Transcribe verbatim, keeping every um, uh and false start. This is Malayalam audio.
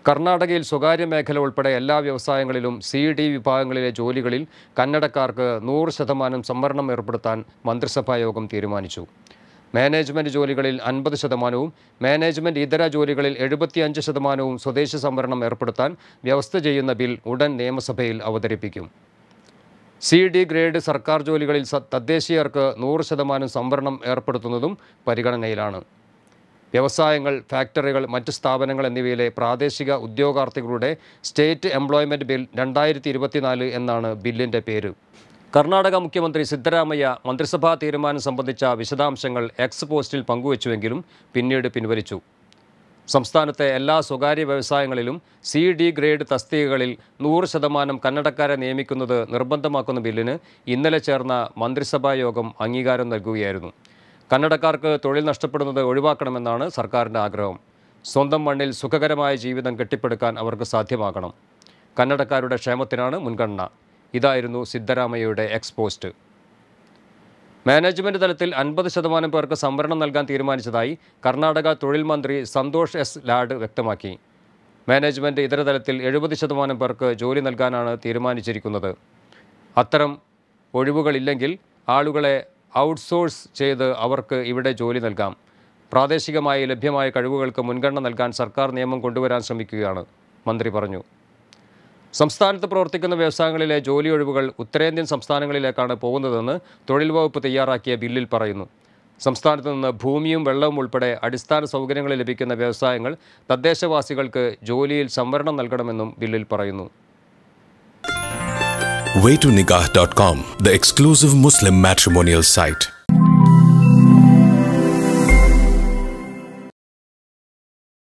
കർണാടകയിൽ സ്വകാര്യ മേഖല ഉൾപ്പെടെ എല്ലാ വ്യവസായങ്ങളിലും സി ഡി വിഭാഗങ്ങളിലെ ജോലികളിൽ കന്നഡക്കാർക്ക് നൂറ് ശതമാനം സംവരണം ഏർപ്പെടുത്താൻ മന്ത്രിസഭാ യോഗം തീരുമാനിച്ചു. മാനേജ്മെൻറ്റ് ജോലികളിൽ അൻപത് ശതമാനവും മാനേജ്മെൻറ്റ് ഇതര ജോലികളിൽ എഴുപത്തിയഞ്ച് ശതമാനവും സ്വദേശി സംവരണം ഏർപ്പെടുത്താൻ വ്യവസ്ഥ ചെയ്യുന്ന ബിൽ ഉടൻ നിയമസഭയിൽ അവതരിപ്പിക്കും. സി ഡി ഗ്രേഡ് സർക്കാർ ജോലികളിൽ തദ്ദേശീയർക്ക് നൂറ് ശതമാനം സംവരണം ഏർപ്പെടുത്തുന്നതും പരിഗണനയിലാണ്. വ്യവസായങ്ങൾ, ഫാക്ടറികൾ, മറ്റ് സ്ഥാപനങ്ങൾ എന്നിവയിലെ പ്രാദേശിക ഉദ്യോഗാർത്ഥികളുടെ സ്റ്റേറ്റ് എംപ്ലോയ്മെൻറ്റ് ബിൽ രണ്ടായിരത്തി ഇരുപത്തിനാല് എന്നാണ് ബില്ലിൻ്റെ പേര്. കർണാടക മുഖ്യമന്ത്രി സിദ്ധരാമയ്യ മന്ത്രിസഭാ തീരുമാനം സംബന്ധിച്ച വിശദാംശങ്ങൾ എക്സ് പോസ്റ്റിൽ പങ്കുവച്ചുവെങ്കിലും പിന്നീട് പിൻവലിച്ചു. സംസ്ഥാനത്തെ എല്ലാ സ്വകാര്യ വ്യവസായങ്ങളിലും സി ഡി ഗ്രേഡ് തസ്തികകളിൽ നൂറ് ശതമാനം കന്നഡക്കാരെ നിയമിക്കുന്നത് നിർബന്ധമാക്കുന്ന ബില്ലിന് ഇന്നലെ ചേർന്ന മന്ത്രിസഭാ യോഗം അംഗീകാരം നൽകുകയായിരുന്നു. കന്നഡക്കാർക്ക് തൊഴിൽ നഷ്ടപ്പെടുന്നത് ഒഴിവാക്കണമെന്നാണ് സർക്കാരിൻ്റെ ആഗ്രഹം. സ്വന്തം മണ്ണിൽ സുഖകരമായ ജീവിതം കെട്ടിപ്പടുക്കാൻ അവർക്ക് സാധ്യമാകണം. കന്നഡക്കാരുടെ ക്ഷേമത്തിനാണ് മുൻഗണന. ഇതായിരുന്നു സിദ്ധരാമയ്യയുടെ എക്സ് പോസ്റ്റ്. മാനേജ്മെൻറ്റ് തലത്തിൽ അൻപത് ശതമാനം പേർക്ക് സംവരണം നൽകാൻ തീരുമാനിച്ചതായി കർണാടക തൊഴിൽ മന്ത്രി സന്തോഷ് എസ് ലാഡ് വ്യക്തമാക്കി. മാനേജ്മെൻറ്റ് ഇതര തലത്തിൽ എഴുപത് ശതമാനം പേർക്ക് ജോലി നൽകാനാണ് തീരുമാനിച്ചിരിക്കുന്നത്. അത്തരം ഒഴിവുകളില്ലെങ്കിൽ ആളുകളെ ഔട്ട്സോഴ്സ് ചെയ്ത് അവർക്ക് ഇവിടെ ജോലി നൽകാം. പ്രാദേശികമായി ലഭ്യമായ കഴിവുകൾക്ക് മുൻഗണന നൽകാൻ സർക്കാർ നിയമം കൊണ്ടുവരാൻ ശ്രമിക്കുകയാണ്, മന്ത്രി പറഞ്ഞു. സംസ്ഥാനത്ത് പ്രവർത്തിക്കുന്ന വ്യവസായങ്ങളിലെ ജോലി ഒഴിവുകൾ ഉത്തരേന്ത്യൻ സംസ്ഥാനങ്ങളിലേക്കാണ് പോകുന്നതെന്ന് തൊഴിൽ വകുപ്പ് തയ്യാറാക്കിയ ബില്ലിൽ പറയുന്നു. സംസ്ഥാനത്ത് നിന്ന് ഭൂമിയും വെള്ളവും ഉൾപ്പെടെ അടിസ്ഥാന സൗകര്യങ്ങൾ ലഭിക്കുന്ന വ്യവസായങ്ങൾ തദ്ദേശവാസികൾക്ക് ജോലിയിൽ സംവരണം നൽകണമെന്നും ബില്ലിൽ പറയുന്നു. way to nikah dot com, the exclusive Muslim matrimonial site.